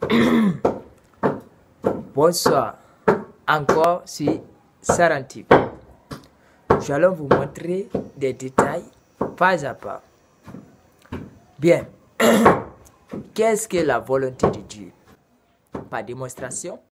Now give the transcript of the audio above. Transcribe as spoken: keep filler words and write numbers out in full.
Bonsoir, encore sur Sarantip. Nous allons vous montrer des détails pas à pas. Bien, qu'est-ce que la volonté de Dieu? Par démonstration,